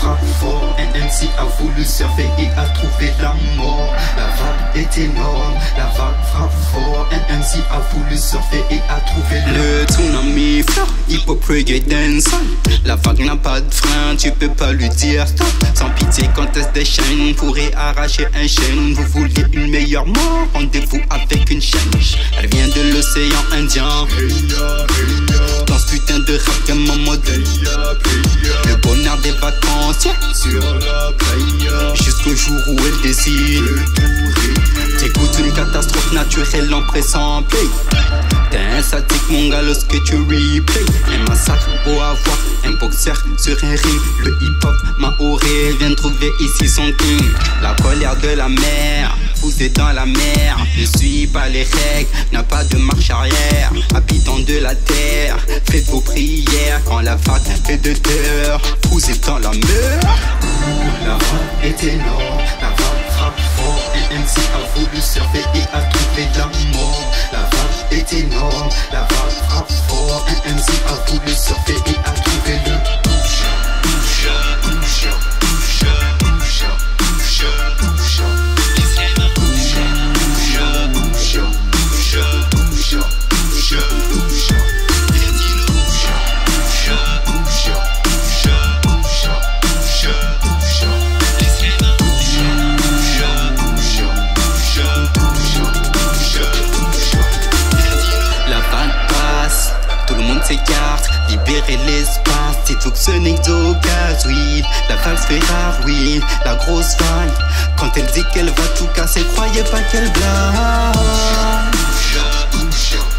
frappe fort. Un MC a voulu surfer et a trouvé la mort. La vague est énorme, la vague frappe fort. Un MC a voulu surfer et a trouvé le tsunami fort, hip-hop reggae dancehall. La vague n'a pas de frein, tu peux pas lui dire stop. Sans pitié quand est des chaînes pourrait arracher un chêne. Vous vouliez une meilleure mort, rendez-vous avec une chaîne. Elle vient de l'océan Indien. Dans ce putain de rap game en mode le bonheur des vacances, yeah. sur la playa. Jusqu'au jour où elle décide. T'écoutes une catastrophe naturelle en pressant play. T'es un sadique mon gars lorsque tu replay. Un massacre pour avoir un boxeur sur un ring. Le hip-hop maoré vient trouver ici son king. La colère de la mer, poussé dans la mer. Ne suis pas les règles, n'a pas de marche arrière. Habitants de la terre, faites vos prières. Quand la vague fait de terre, poussé dans la mer. La vague est énorme, la vague frappe fort. Un MC a voulu surfer et a trouvé la mort. La vague est énorme, la vague frappe fort. Un MC a voulu surfer et a trouvé le boucha, boucha, boucha, boucha, boucha, boucha, boucha. S'écarte, libérer l'espace, c'est tout que ce n'est d'occasion, oui. La vague se fait rare, oui, la grosse vague. Quand elle dit qu'elle va tout casser, croyez pas qu'elle blague.